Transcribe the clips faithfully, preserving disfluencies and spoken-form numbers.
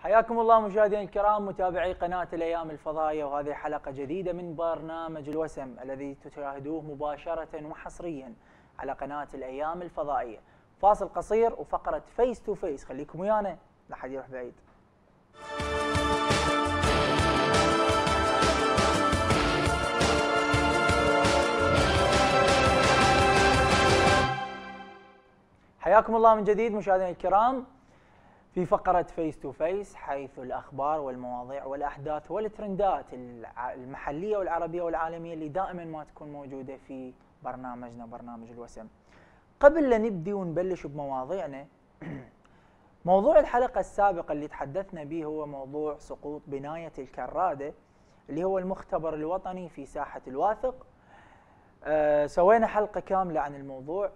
حياكم الله مشاهدينا الكرام متابعي قناة الأيام الفضائية، وهذه حلقة جديدة من برنامج الوسم الذي تشاهدوه مباشرة وحصريا على قناة الأيام الفضائية. فاصل قصير وفقرة فيس تو فيس، خليكم ويانا لا حد يروح بعيد. حياكم الله من جديد مشاهدينا الكرام في فقرة فيس تو فيس، حيث الأخبار والمواضيع والأحداث والترندات المحلية والعربية والعالمية اللي دائما ما تكون موجودة في برنامجنا برنامج الوسم. قبل لا نبدي ونبلش بمواضيعنا، موضوع الحلقة السابقة اللي تحدثنا به هو موضوع سقوط بناية الكرادة اللي هو المختبر الوطني في ساحة الواثق. أه سوينا حلقة كاملة عن الموضوع،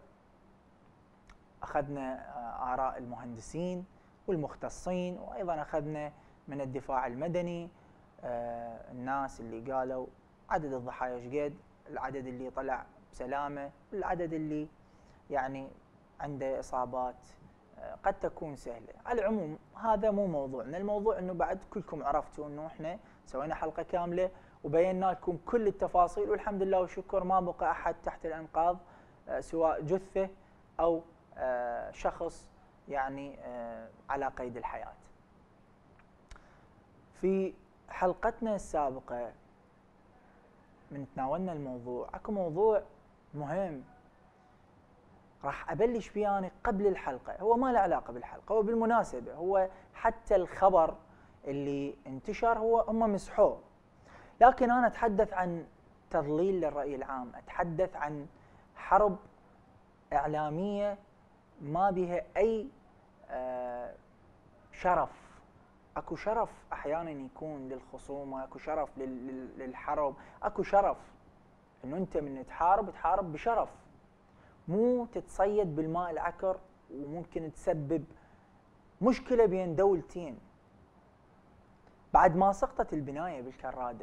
أخذنا أه آراء المهندسين والمختصين، وأيضا أخذنا من الدفاع المدني آه الناس اللي قالوا عدد الضحايا ايش قد، العدد اللي طلع بسلامة، العدد اللي يعني عنده إصابات آه قد تكون سهلة. على العموم هذا مو موضوعنا، الموضوع أنه بعد كلكم عرفتوا أنه إحنا سوينا حلقة كاملة وبينا لكم كل التفاصيل، والحمد لله والشكر ما بقى أحد تحت الأنقاض آه سواء جثة أو آه شخص يعني آه على قيد الحياة. في حلقتنا السابقة من تناولنا الموضوع، اكو موضوع مهم راح ابلش فيه انا قبل الحلقة، هو ما له علاقة بالحلقة، هو بالمناسبة هو حتى الخبر اللي انتشر هو هم مسحوه، لكن انا اتحدث عن تضليل للرأي العام، اتحدث عن حرب إعلامية ما بها أي آه شرف. اكو شرف احيانا يكون للخصومه، اكو شرف للحرب، اكو شرف انه انت من تحارب تحارب بشرف، مو تتصيد بالماء العكر وممكن تسبب مشكله بين دولتين. بعد ما سقطت البنايه بالكراده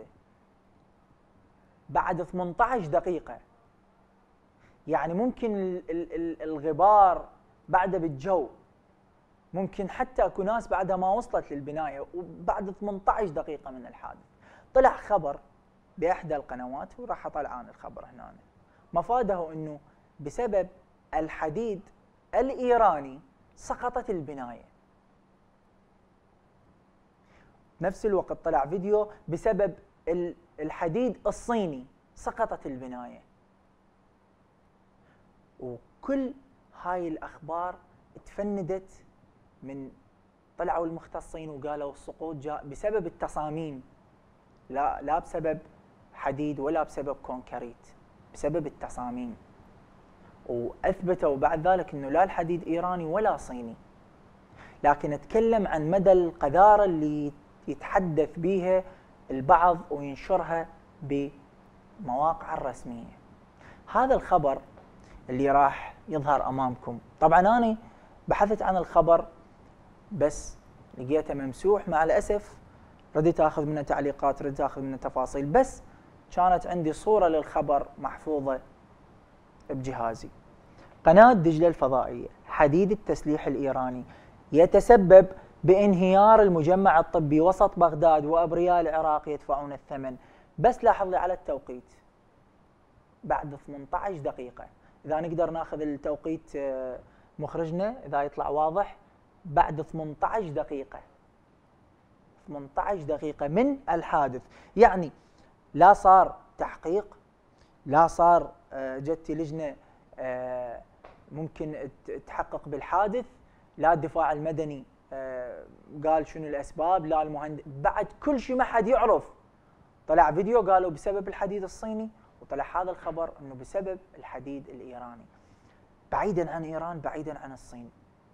بعد ثمانية عشر دقيقه، يعني ممكن الغبار بعده بالجو، ممكن حتى اكو ناس بعدها ما وصلت للبنايه، وبعد ثمانية عشر دقيقه من الحادث طلع خبر باحدى القنوات، وراح اطلع عن الخبر هنا، مفاده انه بسبب الحديد الايراني سقطت البنايه. نفس الوقت طلع فيديو بسبب الحديد الصيني سقطت البنايه. وكل هاي الاخبار تفندت من طلعوا المختصين وقالوا السقوط جاء بسبب التصاميم، لا لا بسبب حديد ولا بسبب كونكريت، بسبب التصاميم. واثبتوا بعد ذلك انه لا الحديد ايراني ولا صيني، لكن اتكلم عن مدى القذاره اللي يتحدث بها البعض وينشرها بمواقع الرسميه. هذا الخبر اللي راح يظهر امامكم، طبعا انا بحثت عن الخبر بس لقيته ممسوح، مع الاسف رديت اخذ منه تعليقات، رديت اخذ منه تفاصيل، بس كانت عندي صوره للخبر محفوظه بجهازي. قناه دجله الفضائيه، حديد التسليح الايراني يتسبب بانهيار المجمع الطبي وسط بغداد وابرياء العراق يدفعون الثمن. بس لاحظ لي على التوقيت بعد ثمانية عشر دقيقه، اذا نقدر ناخذ التوقيت مخرجنا اذا يطلع واضح، بعد ثمانية عشر دقيقة ثمانية عشر دقيقة من الحادث، يعني لا صار تحقيق، لا صار جت لجنة ممكن تحقق بالحادث، لا الدفاع المدني قال شنو الأسباب، لا المهندس، بعد كل شيء ما حد يعرف. طلع فيديو قالوا بسبب الحديد الصيني، وطلع هذا الخبر انه بسبب الحديد الإيراني. بعيدا عن إيران، بعيدا عن الصين،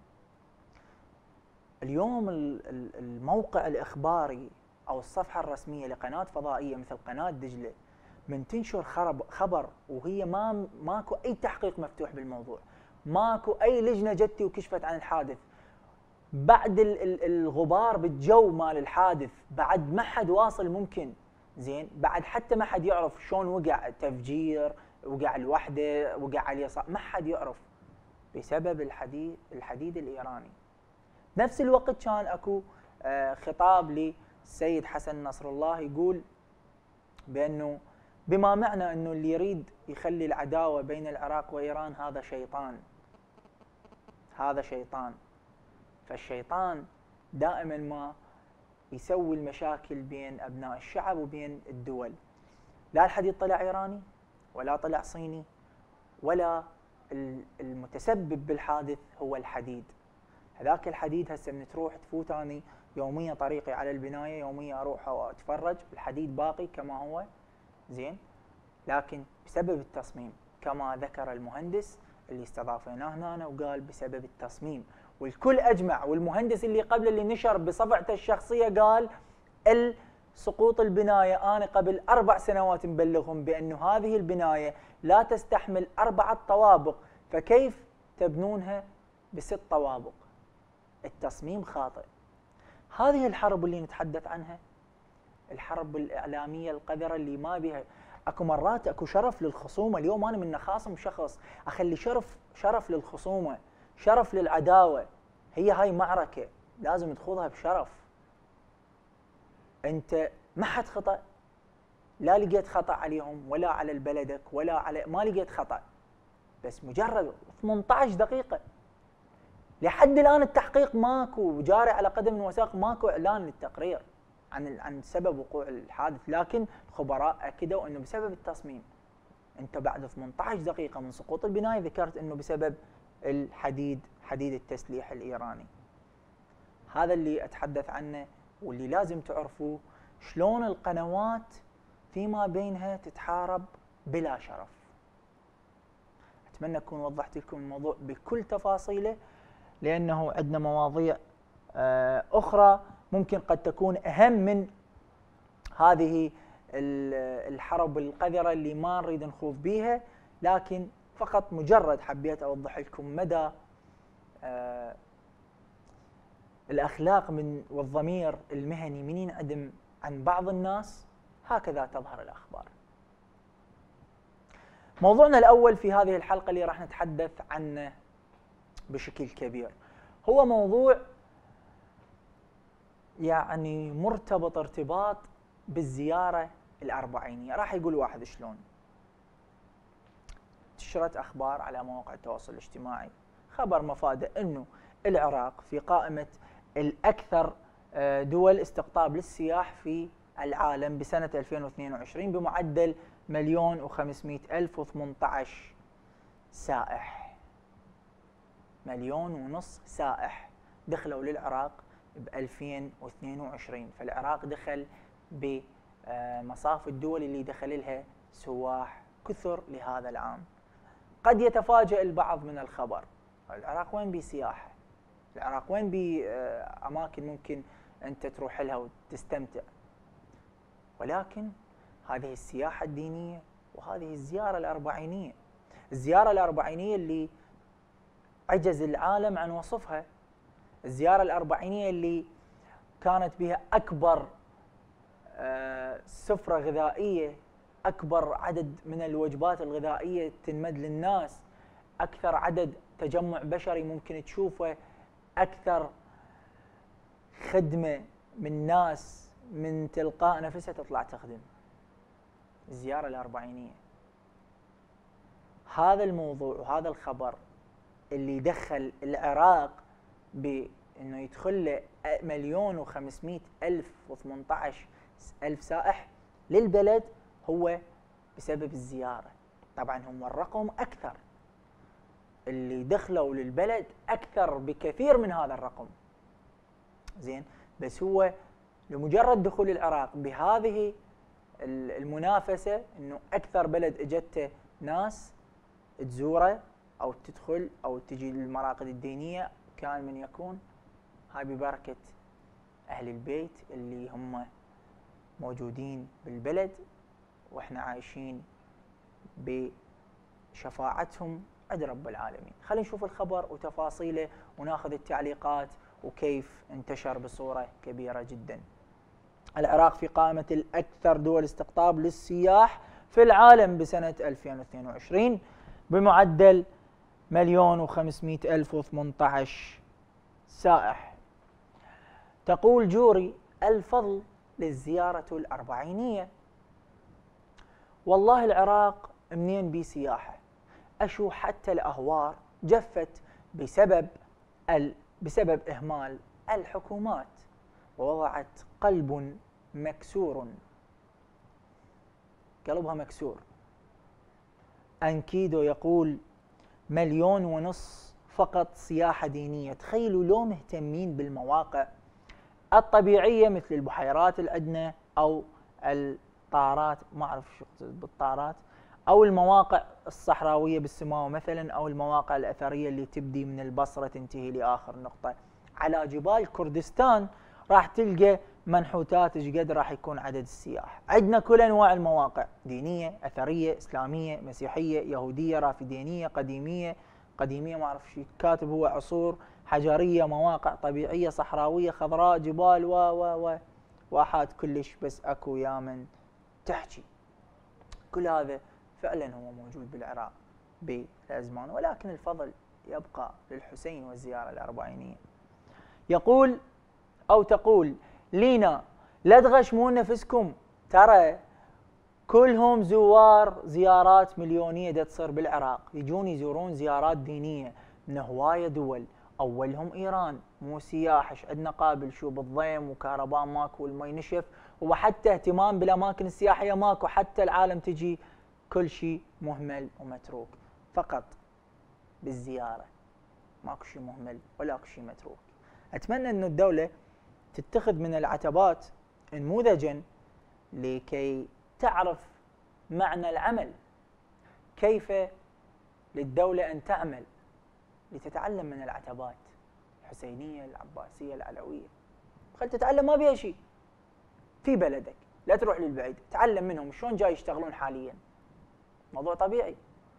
اليوم الموقع الإخباري أو الصفحة الرسمية لقناة فضائية مثل قناة دجلة من تنشر خبر وهي ما ماكو أي تحقيق مفتوح بالموضوع، ماكو أي لجنة جتي وكشفت عن الحادث، بعد الغبار بالجو مال الحادث، بعد ما حد واصل ممكن زين، بعد حتى ما حد يعرف شلون وقع تفجير، وقع لوحده، وقع على اليسار، ما حد يعرف بسبب الحديد الحديد الإيراني. نفس الوقت كان اكو خطاب للسيد حسن نصر الله يقول بأنه بما معنى أنه اللي يريد يخلي العداوة بين العراق وإيران هذا شيطان، هذا شيطان. فالشيطان دائما ما يسوي المشاكل بين أبناء الشعب وبين الدول. لا الحديد طلع إيراني ولا طلع صيني، ولا المتسبب بالحادث هو الحديد. هذاك الحديد هسه من تروح تفوت اني يوميا طريقي على البنايه، يوميا اروح واتفرج، الحديد باقي كما هو زين، لكن بسبب التصميم كما ذكر المهندس اللي استضافيناه هنا وقال بسبب التصميم، والكل اجمع، والمهندس اللي قبل اللي نشر بصفعته الشخصيه قال سقوط البنايه انا قبل اربع سنوات مبلغهم بانه هذه البنايه لا تستحمل اربعه طوابق، فكيف تبنونها بست طوابق؟ التصميم خاطئ. هذه الحرب اللي نتحدث عنها، الحرب الاعلاميه القذره اللي ما بها اكو مرات اكو شرف للخصومه. اليوم انا من خاصم شخص اخلي شرف شرف للخصومه، شرف للعداوه. هي هاي معركه لازم تخوضها بشرف. انت ما حد خطا، لا لقيت خطا عليهم ولا على بلدك ولا على، ما لقيت خطا، بس مجرد ثمانية عشر دقيقه لحد الان التحقيق ماكو، جاري على قدم وساق، ماكو اعلان للتقرير عن عن سبب وقوع الحادث، لكن الخبراء اكدوا انه بسبب التصميم. انت بعد ثمانية عشر دقيقه من سقوط البنايه ذكرت انه بسبب الحديد، حديد التسليح الايراني. هذا اللي اتحدث عنه واللي لازم تعرفوه، شلون القنوات فيما بينها تتحارب بلا شرف. اتمنى اكون وضحت لكم الموضوع بكل تفاصيله، لانه عندنا مواضيع اخرى ممكن قد تكون اهم من هذه الحرب القذره اللي ما نريد نخوض بيها، لكن فقط مجرد حبيت اوضح لكم مدى الاخلاق من والضمير المهني من ينعدم عن بعض الناس، هكذا تظهر الاخبار. موضوعنا الاول في هذه الحلقه اللي راح نتحدث عنه بشكل كبير هو موضوع يعني مرتبط ارتباط بالزياره الاربعينيه. راح يقول واحد شلون؟ انتشرت اخبار على مواقع التواصل الاجتماعي، خبر مفاده انه العراق في قائمه الاكثر دول استقطاب للسياح في العالم بسنه ألفين واثنين وعشرين بمعدل مليون وخمسمئة ألف وثمانية عشر سائح. مليون ونص سائح دخلوا للعراق ب ألفين واثنين وعشرين، فالعراق دخل بمصاف الدول اللي دخل لها سواح كثر لهذا العام. قد يتفاجأ البعض من الخبر، العراق وين بيه سياحه؟ العراق وين بيه اماكن ممكن انت تروح لها وتستمتع؟ ولكن هذه السياحه الدينيه وهذه الزياره الاربعينيه، الزياره الاربعينيه اللي عجز العالم عن وصفها، الزياره الاربعينيه اللي كانت بها اكبر سفره غذائيه، اكبر عدد من الوجبات الغذائيه تنمد للناس، اكثر عدد تجمع بشري ممكن تشوفه، اكثر خدمه من ناس من تلقاء نفسها تطلع تخدم. الزياره الاربعينيه، هذا الموضوع وهذا الخبر اللي دخل العراق بانه يدخل له مليون وخمسمئة الف وثمانية عشر الف سائح للبلد هو بسبب الزياره. طبعا هم الرقم اكثر، اللي دخلوا للبلد اكثر بكثير من هذا الرقم. زين، بس هو لمجرد دخول العراق بهذه المنافسه، انه اكثر بلد اجته ناس تزوره او تدخل او تجي للمراقد الدينيه، كان من يكون هاي ببركه اهل البيت اللي هم موجودين بالبلد، واحنا عايشين بشفاعتهم عند رب العالمين. خلينا نشوف الخبر وتفاصيله وناخذ التعليقات وكيف انتشر بصوره كبيره جدا. العراق في قائمه الاكثر دول استقطاب للسياح في العالم بسنه ألفين واثنين وعشرين بمعدل مليون وخمسمئة ألف وثمانية عشر سائح. تقول جوري: الفضل للزيارة الأربعينية. والله العراق منين بي سياحة، أشو حتى الأهوار جفت بسبب ال... بسبب إهمال الحكومات، ووضعت قلب مكسور، قلبها مكسور. أنكيدو يقول: مليون ونص فقط سياحة دينية. تخيلوا لو مهتمين بالمواقع الطبيعية مثل البحيرات الأدنى أو الطارات، ما أعرف شو بالطارات، أو المواقع الصحراوية بالسماوة مثلا، أو المواقع الأثرية اللي تبدي من البصرة تنتهي لآخر نقطة على جبال كردستان، راح تلقى منحوتات ايش قد راح يكون عدد السياح. عندنا كل انواع المواقع، دينيه، اثريه، اسلاميه، مسيحيه، يهوديه، رافدينيه، قديميه، قديميه ما اعرف شيء كاتب هو، عصور، حجريه، مواقع طبيعيه، صحراويه، خضراء، جبال، و و و واحات كلش، بس اكو يا من تحكي. كل هذا فعلا هو موجود بالعراق بالازمان، ولكن الفضل يبقى للحسين والزياره الاربعينيه. يقول أو تقول لينا: لا تغشمون نفسكم، ترى كلهم زوار زيارات مليونية دا تصير بالعراق، يجون يزورون زيارات دينية من هواية دول، أولهم إيران، مو سياح. ايش عندنا قابل شو بالضيم وكهرباء ماكو والمي نشف، وحتى اهتمام بالأماكن السياحية ماكو، حتى العالم تجي كل شيء مهمل ومتروك، فقط بالزيارة ماكو شيء مهمل ولا اكو شيء متروك. أتمنى أن الدولة تتخذ من العتبات نموذجا لكي تعرف معنى العمل، كيف للدولة أن تعمل، لتتعلم من العتبات الحسينية، العباسية، العلوية. خل تتعلم، ما بيها شيء في بلدك، لا تروح للبعيد، تعلم منهم شلون جاي يشتغلون حاليا، موضوع طبيعي.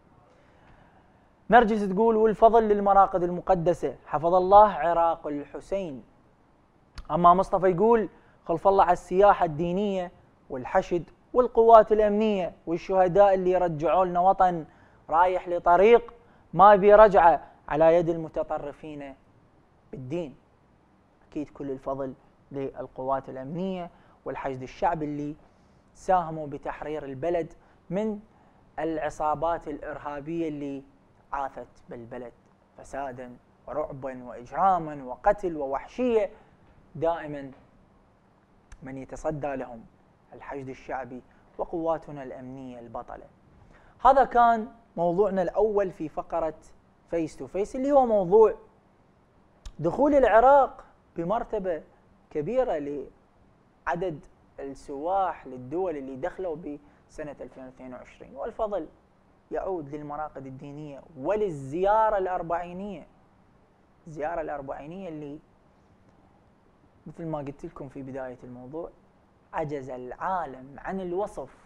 نرجس تقول: والفضل للمراقد المقدسة، حفظ الله عراق الحسين. أما مصطفى يقول: خلف الله على السياحة الدينية والحشد والقوات الأمنية والشهداء اللي يرجعوا لنا وطن رايح لطريق ما بيرجعه على يد المتطرفين بالدين. أكيد كل الفضل للقوات الأمنية والحشد الشعبي اللي ساهموا بتحرير البلد من العصابات الإرهابية اللي عاثت بالبلد فسادا ورعبا وإجراما وقتل ووحشية. دائما من يتصدى لهم الحشد الشعبي وقواتنا الأمنية البطلة. هذا كان موضوعنا الأول في فقرة فيس تو فيس، اللي هو موضوع دخول العراق بمرتبة كبيرة لعدد السواح للدول اللي دخلوا بسنة ألفين واثنين وعشرين، والفضل يعود للمراقد الدينية وللزيارة الأربعينية. الزيارة الأربعينية اللي مثل ما قلت لكم في بداية الموضوع عجز العالم عن الوصف.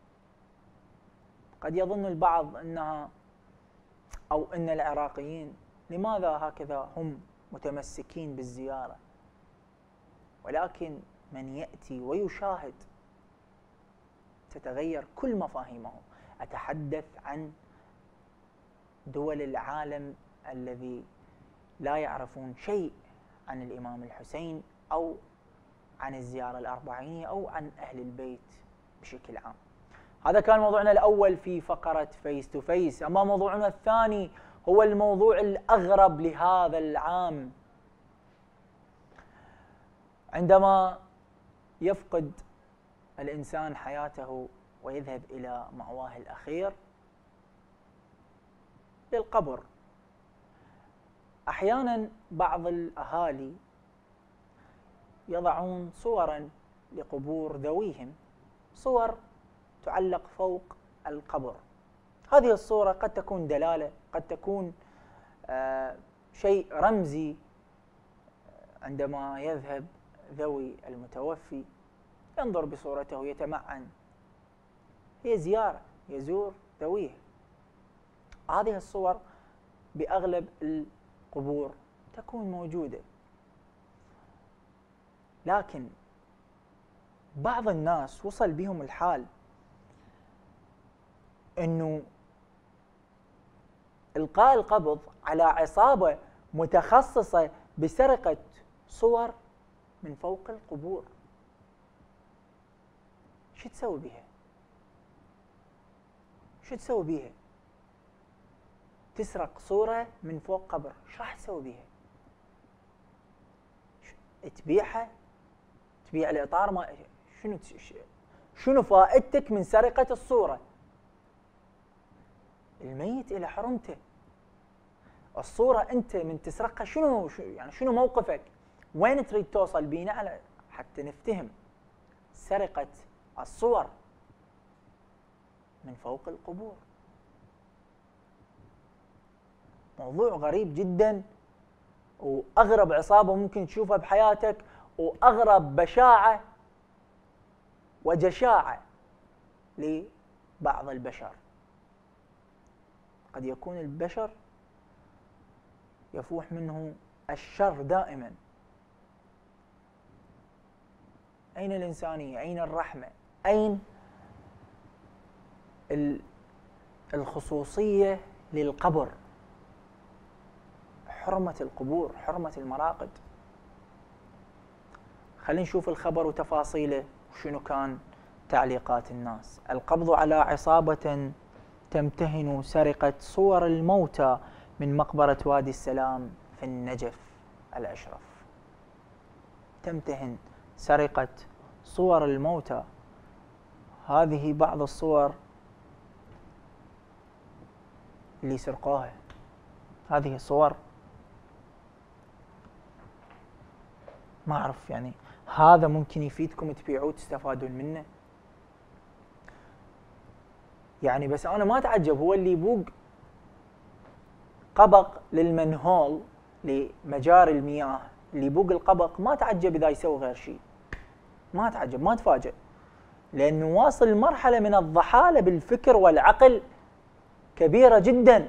قد يظن البعض أنها أو أن العراقيين لماذا هكذا هم متمسكين بالزيارة، ولكن من يأتي ويشاهد تتغير كل مفاهيمه. أتحدث عن دول العالم الذي لا يعرفون شيء عن الإمام الحسين أو عن الزيارة الأربعينية أو عن أهل البيت بشكل عام. هذا كان موضوعنا الأول في فقرة فيس تو فيس. أما موضوعنا الثاني هو الموضوع الأغرب لهذا العام، عندما يفقد الإنسان حياته ويذهب إلى مأواه الأخير للقبر. أحيانا بعض الأهالي يضعون صورا لقبور ذويهم، صور تعلق فوق القبر. هذه الصورة قد تكون دلالة، قد تكون آه شيء رمزي. عندما يذهب ذوي المتوفي ينظر بصورته يتمعن، هي زيارة، يزور ذويه. هذه الصور بأغلب القبور تكون موجودة، لكن بعض الناس وصل بهم الحال أنه إلقاء القبض على عصابة متخصصة بسرقة صور من فوق القبور. شو تسوي بيها؟ شو تسوي بيها؟ تسرق صورة من فوق قبر، ايش راح تسوي بيها؟ تبيعها؟ تبيع الإطار؟ ما شنو شنو فائدتك من سرقة الصورة؟ الميت إلى حرمته. الصورة أنت من تسرقها شنو يعني شنو موقفك؟ وين تريد توصل بينا على حتى نفتهم؟ سرقة الصور من فوق القبور موضوع غريب جدا، وأغرب عصابة ممكن تشوفها بحياتك، وأغرب بشاعة وجشاعة لبعض البشر. قد يكون البشر يفوح منه الشر دائما. أين الإنسانية؟ أين الرحمة؟ أين الخصوصية للقبر؟ حرمة القبور، حرمة المراقد. خلينا نشوف الخبر وتفاصيله وشنو كان تعليقات الناس. القبض على عصابة تمتهن سرقة صور الموتى من مقبرة وادي السلام في النجف الأشرف. تمتهن سرقة صور الموتى. هذه بعض الصور اللي سرقوها. هذه الصور ما أعرف يعني هذا ممكن يفيدكم تبيعوه تستفادون منه يعني. بس أنا ما أتعجب، هو اللي يبوق قبق للمنهول لمجاري المياه، اللي يبوق القبق ما أتعجب إذا يسوي غير شيء، ما أتعجب، ما أتفاجئ، لأنه واصل لمرحلة من الضحالة بالفكر والعقل كبيرة جدا.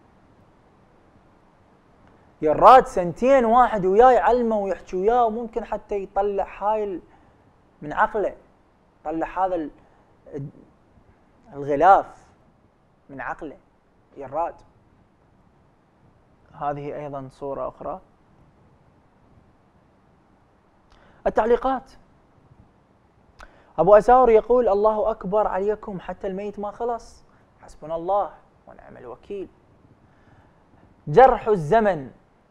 يراد سنتين واحد وياه يعلمه ويحكي وياه، وممكن حتى يطلع هاي من عقله، يطلع هذا الغلاف من عقله يراد. هذه أيضا صورة أخرى. التعليقات. أبو أساور يقول: الله أكبر عليكم حتى الميت ما خلص، حسبنا الله ونعم الوكيل. جرح الزمن،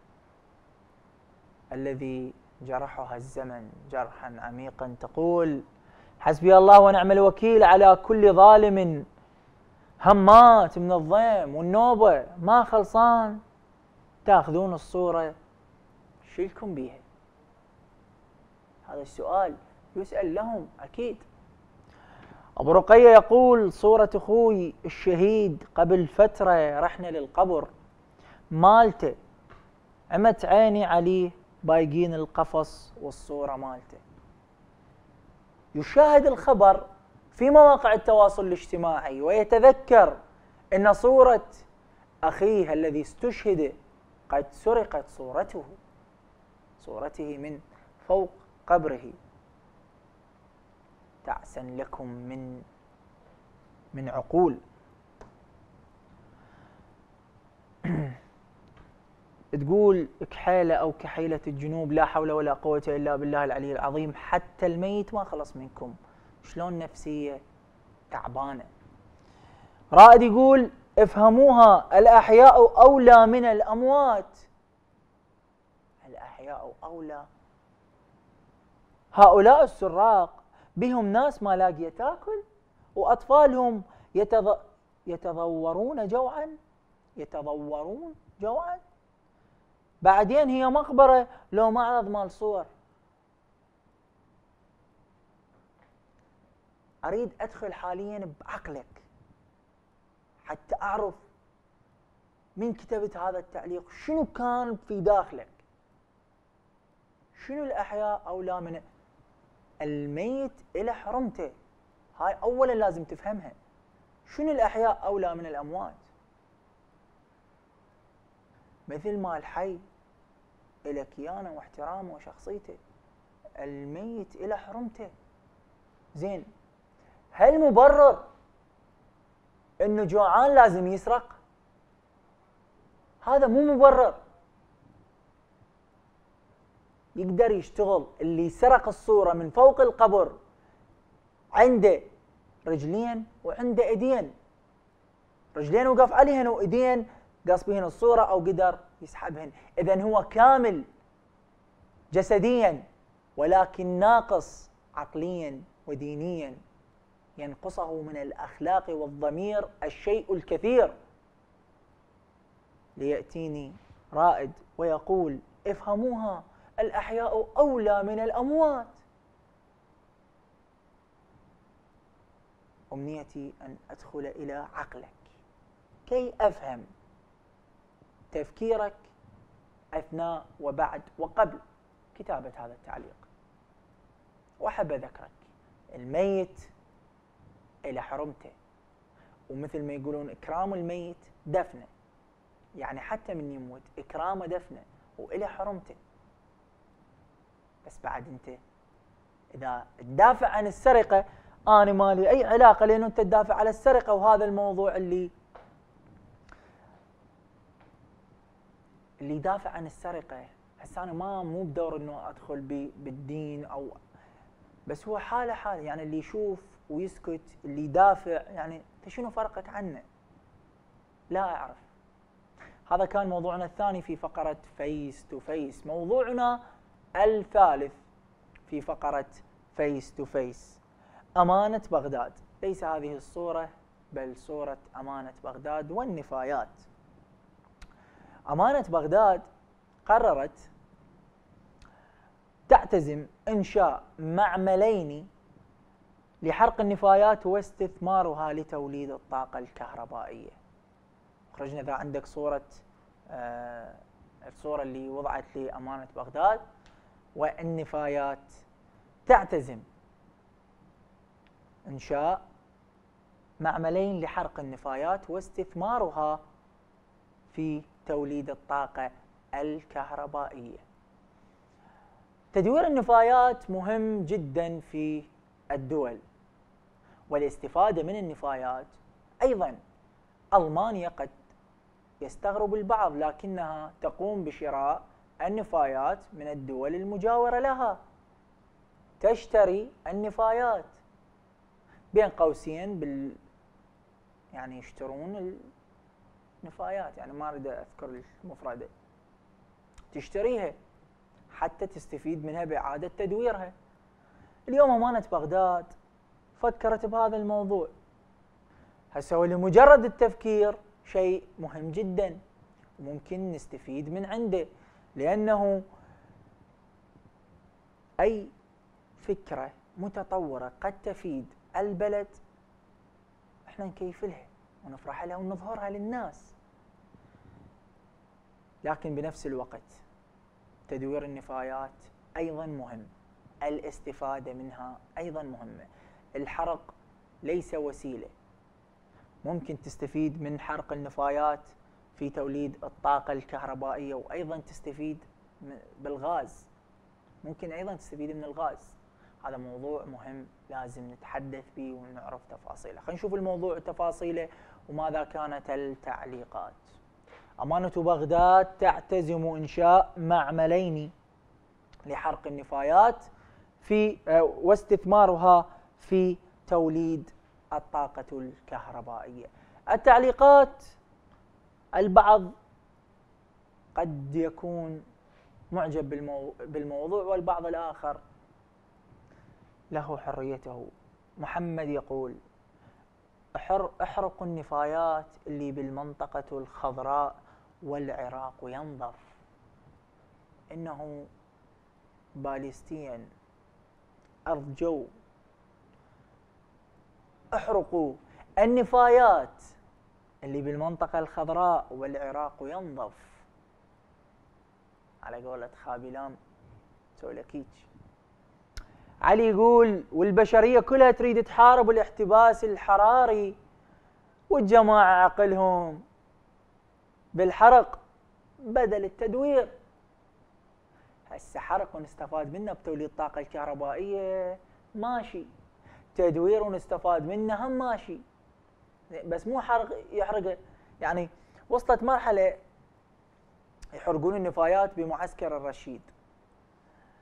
الذي جرحها الزمن جرحا عميقا، تقول: حسبي الله ونعم الوكيل على كل ظالم همات من الضيم والنوبة ما خلصان، تاخذون الصورة شيلكم بيها. هذا السؤال يسأل لهم أكيد. أبو رقية يقول: صورة أخوي الشهيد قبل فترة رحنا للقبر مالته، عمت عيني عليه بايقين القفص والصورة مالته. يشاهد الخبر في مواقع التواصل الاجتماعي ويتذكر أن صورة أخيه الذي استشهد قد سرقت صورته صورته من فوق قبره. تعسا لكم من من عقول. تقول: كحيلة أو كحيلة الجنوب، لا حول ولا قوة إلا بالله العلي العظيم، حتى الميت ما خلص منكم. شلون نفسية تعبانة. رائد يقول: افهموها، الأحياء أولى من الأموات. الأحياء أولى. هؤلاء السراق بهم ناس ما لاقية تاكل، وأطفالهم يتض... يتضورون جوعا يتضورون جوعا. بعدين هي مقبرة لو معرض مال صور. أريد أدخل حاليا بعقلك حتى أعرف من كتبت هذا التعليق شنو كان في داخلك. شنو الأحياء أولى من الميت إلى حرمته؟ هاي أولا لازم تفهمها. شنو الأحياء أولى من الأموات؟ مثل ما الحي إلى كيانه واحترامه وشخصيته، الميت إلى حرمته. زين، هل مبرر إنه جوعان لازم يسرق؟ هذا مو مبرر. يقدر يشتغل. اللي سرق الصورة من فوق القبر عنده رجلين وعنده ايدين، رجلين وقف عليهن وايدين قص بهن الصورة او قدر يسحبهن. اذا هو كامل جسديا ولكن ناقص عقليا ودينيا، ينقصه من الاخلاق والضمير الشيء الكثير. ليأتيني رائد ويقول افهموها الأحياء أولى من الأموات. أمنيتي أن أدخل إلى عقلك كي أفهم تفكيرك أثناء وبعد وقبل كتابة هذا التعليق. وأحب أذكرك الميت إلى حرمته، ومثل ما يقولون إكرام الميت دفنه، يعني حتى من يموت إكرامه دفنه وإلى حرمته. بس بعد أنت إذا تدافع عن السرقة أنا ما لي أي علاقة، لأنه أنت تدافع على السرقة، وهذا الموضوع اللي اللي يدافع عن السرقة. هسه أنا ما مو بدور إنه أدخل بالدين أو، بس هو حاله حاله، يعني اللي يشوف ويسكت، اللي يدافع، يعني أنت شنو فرقك عنه؟ لا أعرف. هذا كان موضوعنا الثاني في فقرة فيس تو فيس. موضوعنا الثالث في فقرة فيس تو فيس أمانة بغداد. ليس هذه الصورة بل صورة أمانة بغداد والنفايات. أمانة بغداد قررت تعتزم إنشاء معملين لحرق النفايات واستثمارها لتوليد الطاقة الكهربائية. خرجنا إذا عندك صورة آه الصورة اللي وضعت لأمانة بغداد والنفايات. تعتزم إنشاء معملين لحرق النفايات واستثمارها في توليد الطاقة الكهربائية. تدوير النفايات مهم جدا في الدول، والاستفادة من النفايات أيضا. ألمانيا قد يستغرب البعض لكنها تقوم بشراء النفايات من الدول المجاورة لها، تشتري النفايات بين قوسين بال يعني يشترون النفايات، يعني ما أريد أذكر المفردة، تشتريها حتى تستفيد منها بإعادة تدويرها. اليوم أمانة بغداد فكرت بهذا الموضوع. هسه لمجرد التفكير شيء مهم جدا وممكن نستفيد من عنده، لأنه أي فكرة متطورة قد تفيد البلد احنا نكيف لها ونفرح لها ونظهرها للناس. لكن بنفس الوقت تدوير النفايات أيضا مهم، الاستفادة منها أيضا مهمة. الحرق ليس وسيلة، ممكن تستفيد من حرق النفايات في توليد الطاقة الكهربائية، وأيضا تستفيد بالغاز، ممكن أيضا تستفيد من الغاز. هذا موضوع مهم لازم نتحدث به ونعرف تفاصيله. خلينا نشوف الموضوع تفاصيله وماذا كانت التعليقات. أمانة بغداد تعتزم إنشاء معملين لحرق النفايات في واستثمارها في توليد الطاقة الكهربائية. التعليقات، البعض قد يكون معجب بالمو... بالموضوع والبعض الآخر له حريته. محمد يقول احر... احرقوا النفايات اللي بالمنطقة الخضراء والعراق ينظف. إنه باليستيا أرض جو. احرقوا النفايات اللي بالمنطقة الخضراء والعراق ينظف. على قولة خابلام سولكيتش. علي يقول والبشرية كلها تريد تحارب الاحتباس الحراري، والجماعة عقلهم بالحرق بدل التدوير. هسه حرق ونستفاد منه بتوليد الطاقة الكهربائية ماشي، تدوير ونستفاد منه هم ماشي، بس مو حرق يحرقه. يعني وصلت مرحلة يحرقون النفايات بمعسكر الرشيد،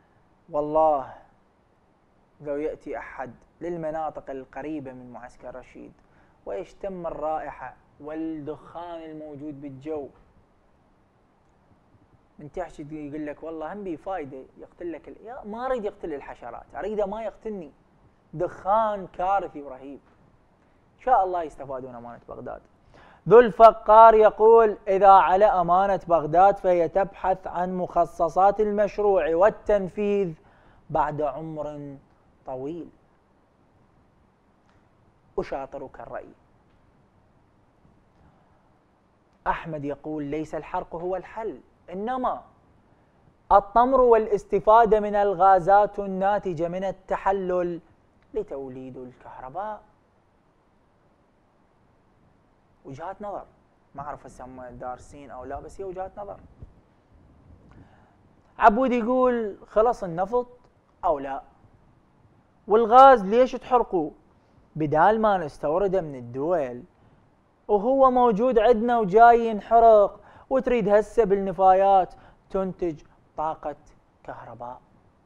والله لو يأتي أحد للمناطق القريبة من معسكر رشيد ويشتم الرائحة والدخان الموجود بالجو، من تحكي يقول لك والله هم بي فايدة يقتل لك ال... يا ما أريد يقتل الحشرات، أريده ما يقتلني. دخان كارثي ورهيب. إن شاء الله يستفادون أمانة بغداد. ذو الفقار يقول: إذا على أمانة بغداد فهي تبحث عن مخصصات المشروع والتنفيذ بعد عمر طويل. أشاطرك الرأي. أحمد يقول: ليس الحرق هو الحل، إنما الطمر والاستفادة من الغازات الناتجة من التحلل لتوليد الكهرباء. وجهات نظر، ما أعرف هسه هم دارسين أو لا، بس هي وجهات نظر. عبود يقول: خلص النفط أو لا؟ والغاز ليش تحرقوه؟ بدال ما نستورده من الدول وهو موجود عندنا وجاي ينحرق، وتريد هسه بالنفايات تنتج طاقة كهرباء.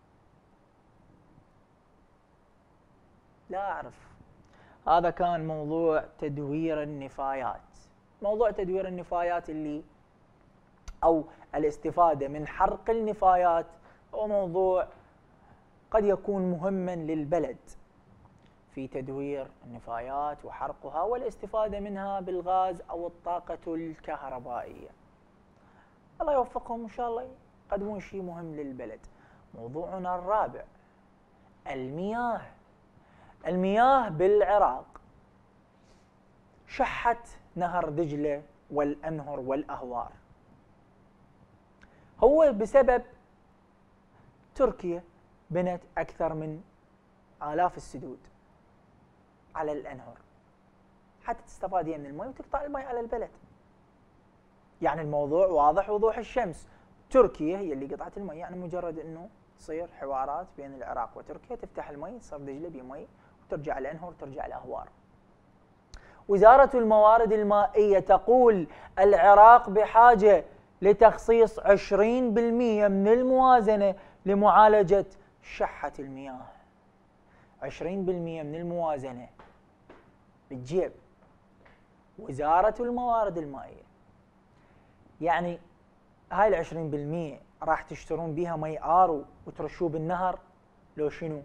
لا أعرف. هذا كان موضوع تدوير النفايات. موضوع تدوير النفايات اللي أو الاستفادة من حرق النفايات هو موضوع قد يكون مهما للبلد في تدوير النفايات وحرقها والاستفادة منها بالغاز أو الطاقة الكهربائية. الله يوفقهم إن شاء الله يقدمون شيء مهم للبلد. موضوعنا الرابع: المياه. المياه بالعراق شحت نهر دجلة والأنهر والأهوار، هو بسبب تركيا بنت أكثر من آلاف السدود على الأنهر حتى تستفاد من الماء وتقطع الماء على البلد. يعني الموضوع واضح وضوح الشمس. تركيا هي اللي قطعت الماء، يعني مجرد انه تصير حوارات بين العراق وتركيا تفتح الماء تصير دجله بماء وترجع الانهر وترجع الاهوار. وزارة الموارد المائية تقول العراق بحاجة لتخصيص عشرين بالمئة من الموازنة لمعالجة شحة المياه. عشرين بالمئة من الموازنة بالجيب وزارة الموارد المائية. يعني هاي العشرين بالمئة راح تشترون بيها مي آرو وترشوه بالنهر لو شنو؟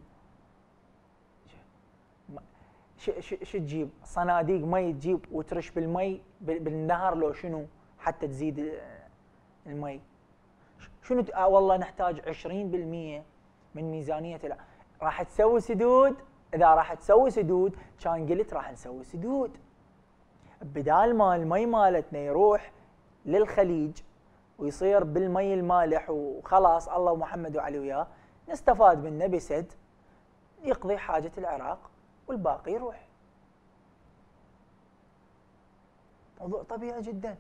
شو تجيب؟ صناديق مي تجيب وترش بالمي بالنهر لو شنو؟ حتى تزيد المي. شنو آه والله نحتاج عشرين بالمئة من ميزانية الع... راح تسوي سدود. إذا راح تسوي سدود كان قلت راح نسوي سدود بدال ما المي مالتنا يروح للخليج ويصير بالمي المالح وخلاص الله ومحمد وعلي وياه، نستفاد منه بسد يقضي حاجة العراق والباقي يروح. موضوع طبيعي جدا.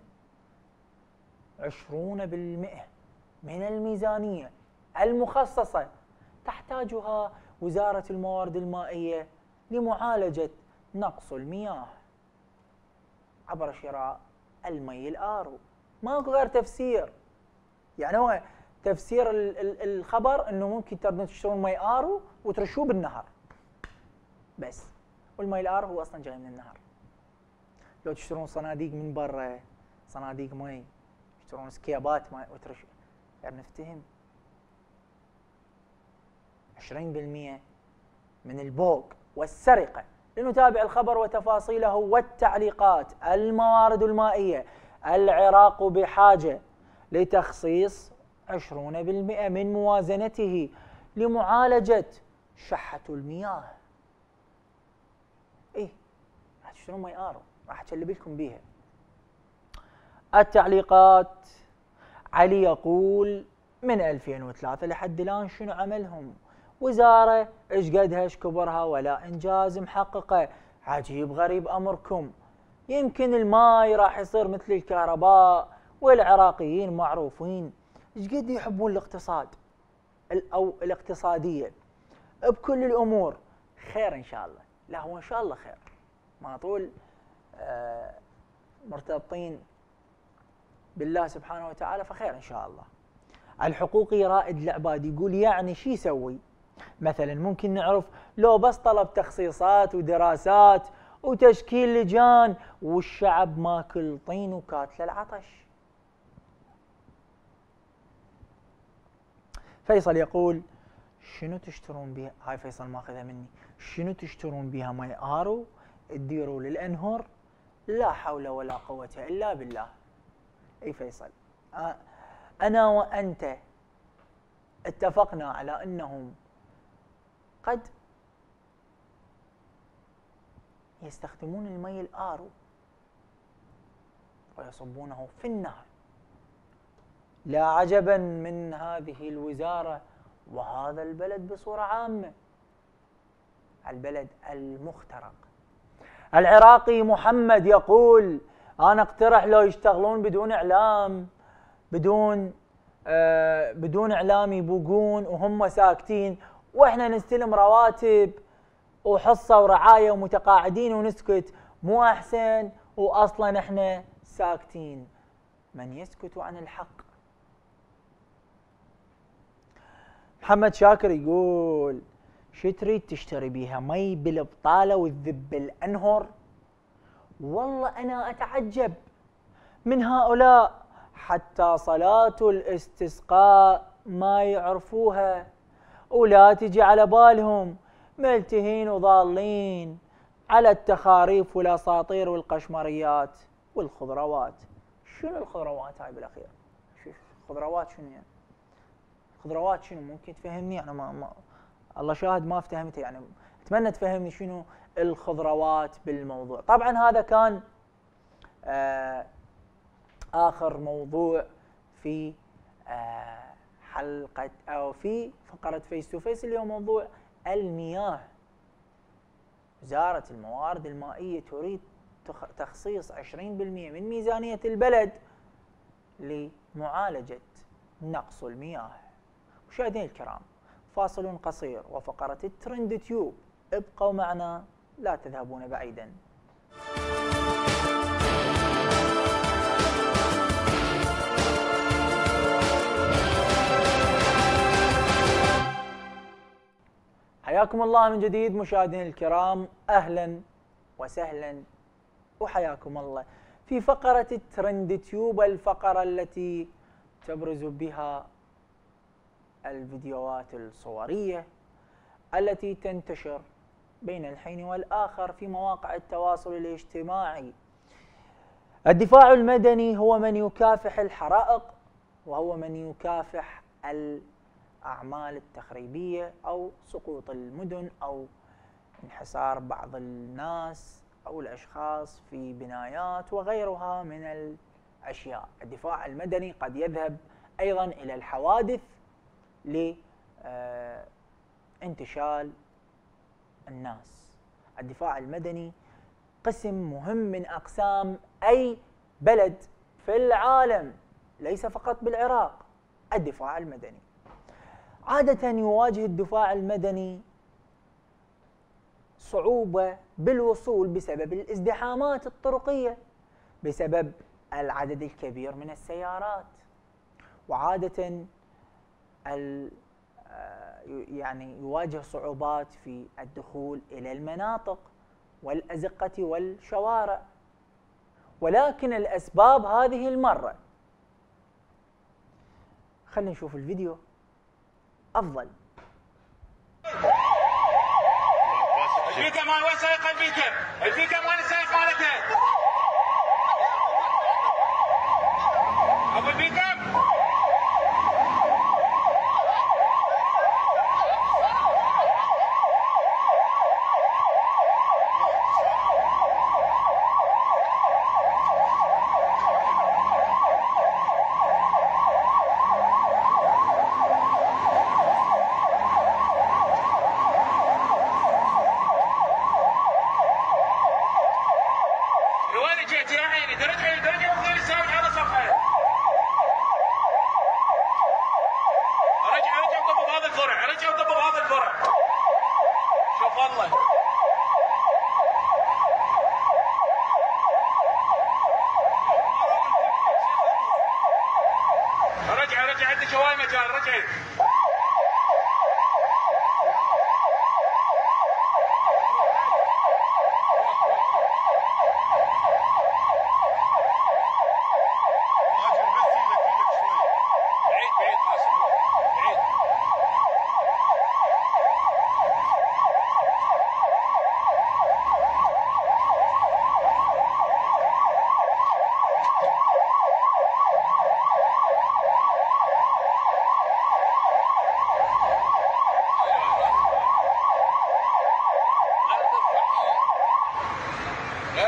عشرون بالمئة من الميزانية المخصصة تحتاجها وزارة الموارد المائية لمعالجة نقص المياه عبر شراء المي الآرو. ماكو غير تفسير. يعني هو تفسير الخبر انه ممكن تقدرون تشترون مي آرو وترشوه بالنهر بس، والمي الآرو هو اصلا جاي من النهر. لو تشترون صناديق من برا، صناديق مي، تشترون سكيابات مي وترشوا، يعني نفتهم. عشرين بالمئة من البوق والسرقة. لنتابع الخبر وتفاصيله والتعليقات. الموارد المائية: العراق بحاجة لتخصيص عشرين بالمئة من موازنته لمعالجة شحة المياه. إيه راح تشترون مي آرو، راح تشلب لكم بيها. التعليقات: علي يقول من ألفين وثلاثة لحد الآن شنو عملهم؟ وزارة ايش قدها ايش كبرها ولا انجاز محققه. عجيب غريب امركم. يمكن الماي راح يصير مثل الكهرباء، والعراقيين معروفين ايش قد يحبون الاقتصاد او الاقتصاديه بكل الامور. خير ان شاء الله. لا هو ان شاء الله خير، ما طول آه مرتبطين بالله سبحانه وتعالى فخير ان شاء الله. الحقوقي رائد العباد يقول يعني شو يسوي؟ مثلا ممكن نعرف لو بس طلب تخصيصات ودراسات وتشكيل لجان والشعب ماكل طين وكاتل العطش. فيصل يقول شنو تشترون بها؟ هاي فيصل ماخذها مني. شنو تشترون بها مي ارو تديروا للانهر؟ لا حول ولا قوة الا بالله. اي فيصل، انا وانت اتفقنا على انهم قد يستخدمون المي الآرو ويصبونه في النهر. لا عجبا من هذه الوزارة وهذا البلد بصورة عامة، البلد المخترق. العراقي محمد يقول أنا اقترح لو يشتغلون بدون إعلام، بدون آه بدون إعلام يبوقون وهم ساكتين، وإحنا نستلم رواتب وحصة ورعاية ومتقاعدين ونسكت، مو أحسن؟ وأصلا إحنا ساكتين. من يسكت عن الحق؟ محمد شاكر يقول شو تريد تشتري بيها مي بالبطالة وتذب بالأنهر؟ والله أنا أتعجب من هؤلاء حتى صلاة الاستسقاء ما يعرفوها، ولا تجي على بالهم، ملتهين وضالين على التخاريف والاساطير والقشمريات والخضروات. شنو الخضروات هاي بالاخير؟ الخضروات شنو يعني؟ الخضروات شنو؟ ممكن تفهمني؟ انا ما, ما الله شاهد ما فهمته، يعني اتمنى تفهمني شنو الخضروات بالموضوع. طبعا هذا كان آه اخر موضوع في آه حلقة أو في فقرة فيس تو فيس اليوم، موضوع المياه. وزارة الموارد المائية تريد تخصيص عشرين بالمئة من ميزانية البلد لمعالجة نقص المياه. مشاهدينا الكرام، فاصل قصير وفقرة الترند تيوب، ابقوا معنا لا تذهبون بعيدا. حياكم الله من جديد مشاهدينا الكرام، اهلا وسهلا وحياكم الله في فقرة الترند تيوب، الفقرة التي تبرز بها الفيديوهات الصورية التي تنتشر بين الحين والآخر في مواقع التواصل الاجتماعي. الدفاع المدني هو من يكافح الحرائق، وهو من يكافح الأعمال التخريبية أو سقوط المدن أو انحسار بعض الناس أو الأشخاص في بنايات وغيرها من الأشياء. الدفاع المدني قد يذهب أيضا إلى الحوادث لانتشال الناس. الدفاع المدني قسم مهم من أقسام أي بلد في العالم، ليس فقط بالعراق. الدفاع المدني عادة يواجه الدفاع المدني صعوبة بالوصول بسبب الازدحامات الطرقية، بسبب العدد الكبير من السيارات، وعادة يعني يواجه صعوبات في الدخول إلى المناطق والأزقة والشوارع. ولكن الأسباب هذه المرة، خلينا نشوف الفيديو أفضل. البيكا مال وين سايق البيكا؟ البيكا مال السايق مالتها ابو البيكا.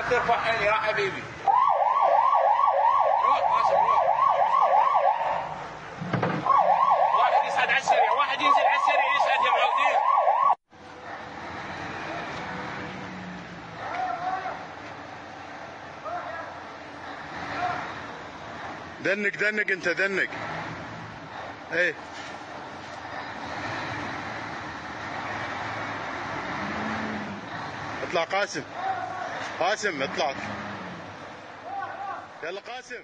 ترفع عيني يا حبيبي. روح قاسم روح. واحد يصعد على السريع، واحد ينزل على السريع يصعد يا معودين. دنك دنك انت دنك. ايه اطلع قاسم، قاسم اطلع، يلا قاسم.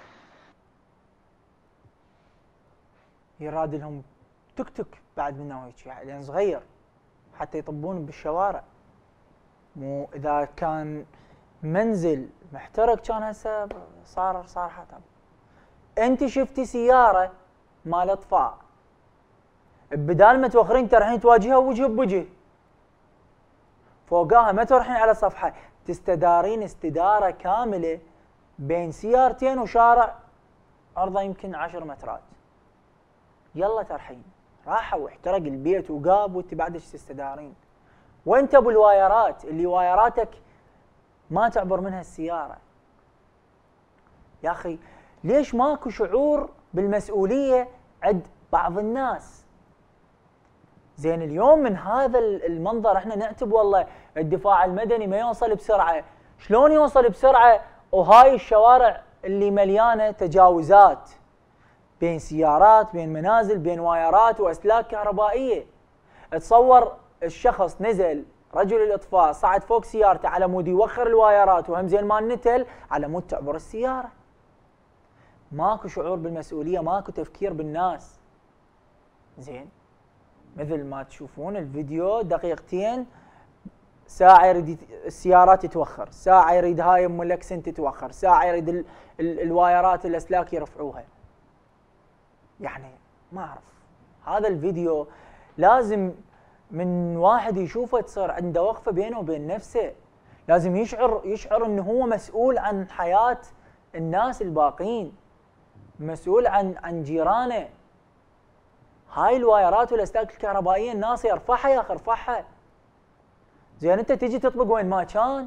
يراد لهم تك تك بعد منه هيك يعني لان صغير حتى يطبون بالشوارع. مو اذا كان منزل محترق كان هسه صار صار حطب. انت شفتي سياره مال اطفاء بدال ما توخرين تروحين تواجهها وجه بوجه، فوقاها ما تروحين على صفحه، تستدارين استداره كامله بين سيارتين وشارع عرضه يمكن عشر مترات. يلا ترحين، راحوا واحترق البيت وقاب وانت بعد ايش تستدارين؟ وانت ابو الوايرات اللي وايراتك ما تعبر منها السياره. يا اخي ليش ماكو شعور بالمسؤوليه عند بعض الناس؟ زين اليوم من هذا المنظر احنا نعتب والله الدفاع المدني ما يوصل بسرعه، شلون يوصل بسرعه وهاي الشوارع اللي مليانه تجاوزات بين سيارات بين منازل بين وايرات واسلاك كهربائيه. تصور الشخص نزل رجل الاطفاء صعد فوق سيارته على مود يوخر الوايرات وهم زين ما نتل على مود تعبر السياره. ماكو شعور بالمسؤوليه، ماكو تفكير بالناس. زين مثل ما تشوفون الفيديو دقيقتين، ساعه يريد السيارات تتوخر، ساعه يريد هاي ام الاكسنت تتوخر، ساعه يريد ال ال الوايرات الاسلاك يرفعوها. يعني ما اعرف هذا الفيديو لازم من واحد يشوفه تصير عنده وقفه بينه وبين نفسه، لازم يشعر يشعر انه هو مسؤول عن حياه الناس الباقين، مسؤول عن عن جيرانه. هاي الوايرات والاسلاك الكهربائيه الناس يرفعها يا اخي ارفعها. زين انت تجي تطبق وين ما كان؟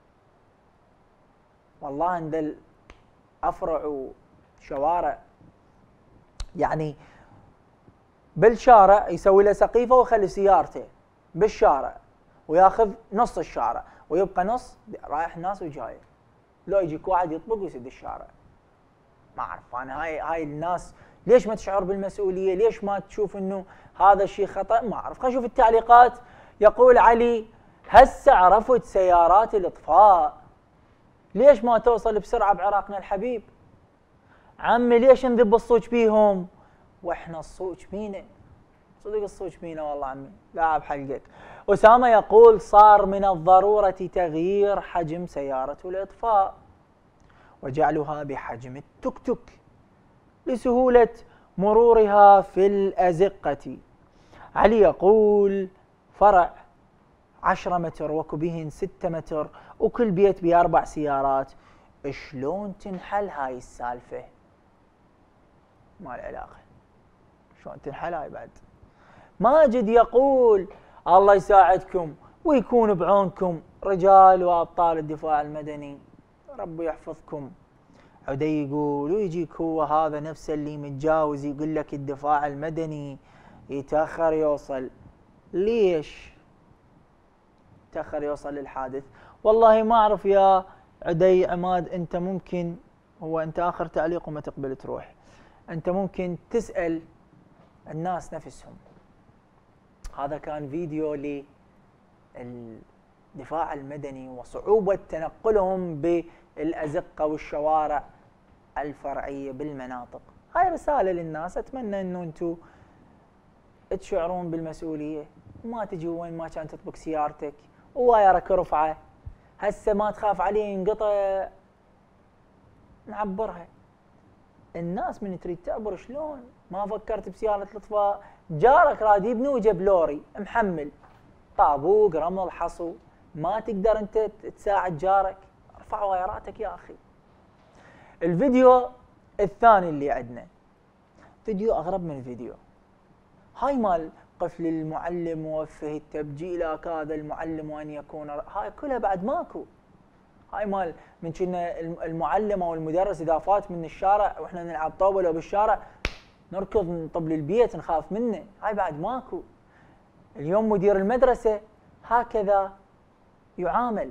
والله عند افرع وشوارع يعني بالشارع يسوي له سقيفه ويخلي سيارته بالشارع وياخذ نص الشارع ويبقى نص رايح ناس وجاي. لو يجيك واحد يطبق ويسد الشارع. ما اعرف انا هاي هاي الناس ليش ما تشعر بالمسؤوليه؟ ليش ما تشوف انه هذا الشيء خطا؟ ما اعرف. خلينا نشوف التعليقات. يقول علي هسه عرفت سيارات الاطفاء ليش ما توصل بسرعه بعراقنا الحبيب؟ عمي ليش نذب الصوت بيهم؟ واحنا الصوت بينا، صدق الصوت بينا والله عمي، لاعب حلقك. اسامه يقول صار من الضروره تغيير حجم سياره الاطفاء وجعلها بحجم التك تك لسهوله مرورها في الازقه. علي يقول فرع عشرة متر وكبهن ستة متر وكل بيت بأربع سيارات، شلون تنحل هاي السالفة؟ ما له علاقة. شلون تنحل هاي بعد؟ ماجد يقول الله يساعدكم ويكون بعونكم رجال وأبطال الدفاع المدني، ربي يحفظكم. عدي يقول ويجيك هو هذا نفسه اللي متجاوز يقول لك الدفاع المدني يتأخر يوصل. ليش تأخر يوصل للحادث؟ والله ما أعرف يا عدي عماد، أنت ممكن هو أنت آخر تعليق وما تقبل تروح، أنت ممكن تسأل الناس نفسهم. هذا كان فيديو للدفاع المدني وصعوبة تنقلهم بالأزقة والشوارع الفرعية بالمناطق. هاي رسالة للناس، أتمنى أنه أنتم تشعرون بالمسؤولية وما تجي وين ما كان تطبق سيارتك ووايرك رفعه، هسه ما تخاف عليه ينقطع نعبرها. الناس من تريد تعبر شلون؟ ما فكرت بسيارة الاطفاء؟ جارك راد يبني وجاب لوري محمل طابوق رمل حصو، ما تقدر انت تساعد جارك؟ ارفع وايراتك يا اخي. الفيديو الثاني اللي عندنا فيديو اغرب من الفيديو، هاي مال قفل المعلم ووفه التبجيلات هذا المعلم وان يكون، هاي كلها بعد ماكو. هاي مال من كنا المعلم او المدرس اذا فات من الشارع واحنا نلعب طاوله بالشارع نركض نطب للبيت نخاف منه، هاي بعد ماكو. اليوم مدير المدرسه هكذا يعامل.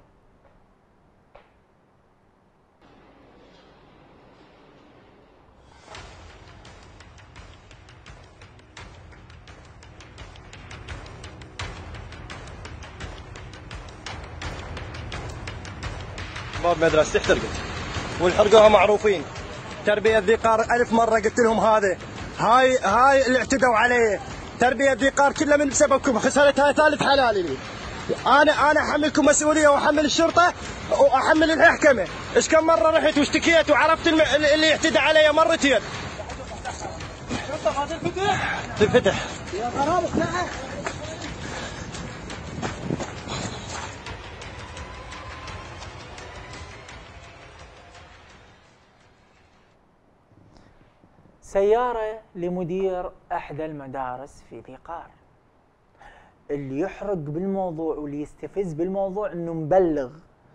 باب مدرستي احترقت والحرقوها معروفين. تربية ذي قار ألف مرة قلت لهم هذا هاي هاي اللي اعتدوا علي. تربية ذي قار كلها من بسببكم، خسرتها ثالث حلالي لي. أنا أنا أحملكم مسؤولية وأحمل الشرطة وأحمل المحكمة. إيش كم مرة رحت واشتكيت وعرفت الم... اللي اعتدى علي مرتين. الشرطة ما تنفتح؟ تنفتح. يا غرام اقنعه. سيارة لمدير إحدى المدارس في ذي قار. اللي يحرق بالموضوع واللي يستفز بالموضوع انه مبلغ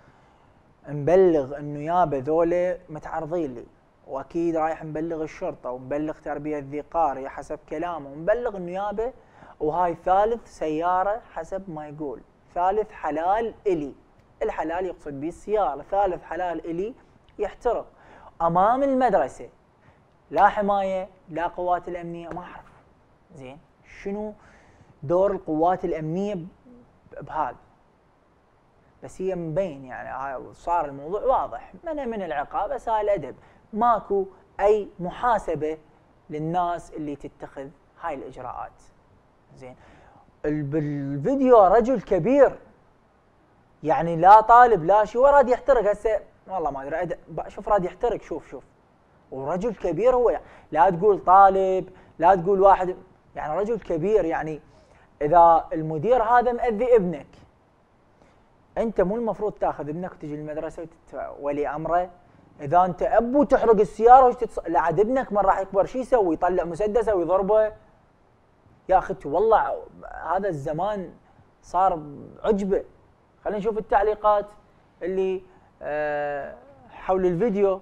مبلغ انه يابا ذولا متعرضين لي، واكيد رايح مبلغ الشرطة ومبلغ تربية ذي قار حسب كلامه، ومبلغ انه يابا وهاي ثالث سيارة حسب ما يقول، ثالث حلال إلي. الحلال يقصد به السيارة، ثالث حلال إلي يحترق أمام المدرسة. لا حماية لا قوات الأمنية، ما أعرف زين شنو دور القوات الأمنية بهذا، بس هي مبين يعني صار الموضوع واضح. من من العقاب أساء الأدب، ماكو أي محاسبة للناس اللي تتخذ هاي الإجراءات. زين بالفيديو رجل كبير يعني لا طالب لا شو راد يحترق هسه والله ما أدري، شوف راد يحترق، شوف شوف ورجل كبير هو، لا تقول طالب لا تقول واحد، يعني رجل كبير. يعني إذا المدير هذا مأذي ابنك، أنت مو المفروض تاخذ ابنك وتجي المدرسة وولي أمره. إذا أنت أبو تحرق السيارة وش تتص... لعد ابنك من راح يكبر شو يسوي؟ يطلع مسدسه ويضربه؟ يا أخي والله هذا الزمان صار عجبة. خلينا نشوف التعليقات اللي أه حول الفيديو.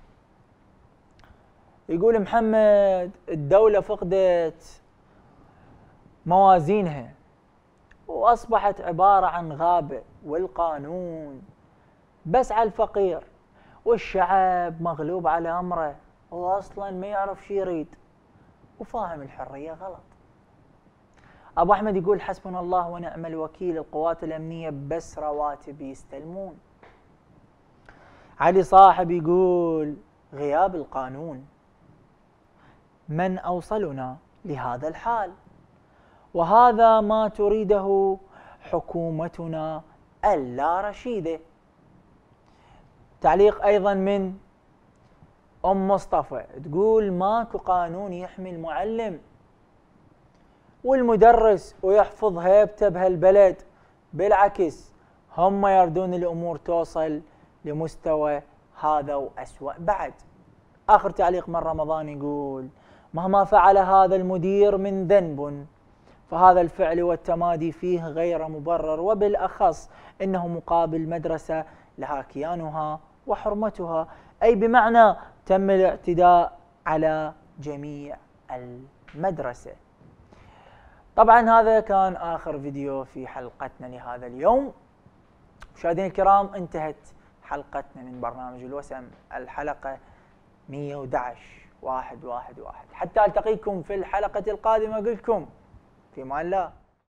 يقول محمد الدولة فقدت موازينها وأصبحت عبارة عن غابة، والقانون بس على الفقير، والشعب مغلوب على أمره، هو أصلا ما يعرف شي يريد وفاهم الحرية غلط. أبو أحمد يقول حسبنا الله ونعم الوكيل، القوات الأمنية بس رواتب يستلمون. علي صاحب يقول غياب القانون من أوصلنا لهذا الحال، وهذا ما تريده حكومتنا اللا رشيدة. تعليق أيضا من أم مصطفى تقول ماكو قانون يحمي المعلم والمدرس ويحفظ هيبته بهالبلد، بالعكس هم يردون الأمور توصل لمستوى هذا وأسوأ بعد. آخر تعليق من رمضان يقول مهما فعل هذا المدير من ذنب فهذا الفعل والتمادي فيه غير مبرر، وبالأخص إنه مقابل مدرسة لها كيانها وحرمتها، أي بمعنى تم الاعتداء على جميع المدرسة. طبعا هذا كان آخر فيديو في حلقتنا لهذا اليوم. مشاهدينا الكرام انتهت حلقتنا من برنامج الوسم، الحلقة مئة وأحد عشر واحد واحد واحد. حتى ألتقيكم في الحلقة القادمة، أقول لكم في أمان الله.